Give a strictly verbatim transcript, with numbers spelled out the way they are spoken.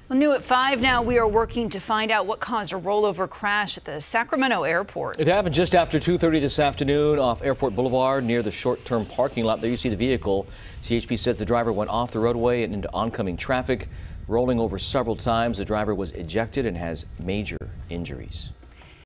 Well, new at five now, we are working to find out what caused a rollover crash at the Sacramento Airport. It happened just after two thirty this afternoon off Airport Boulevard near the short-term parking lot. There you see the vehicle. C H P says the driver went off the roadway and into oncoming traffic, rolling over several times. The driver was ejected and has major injuries.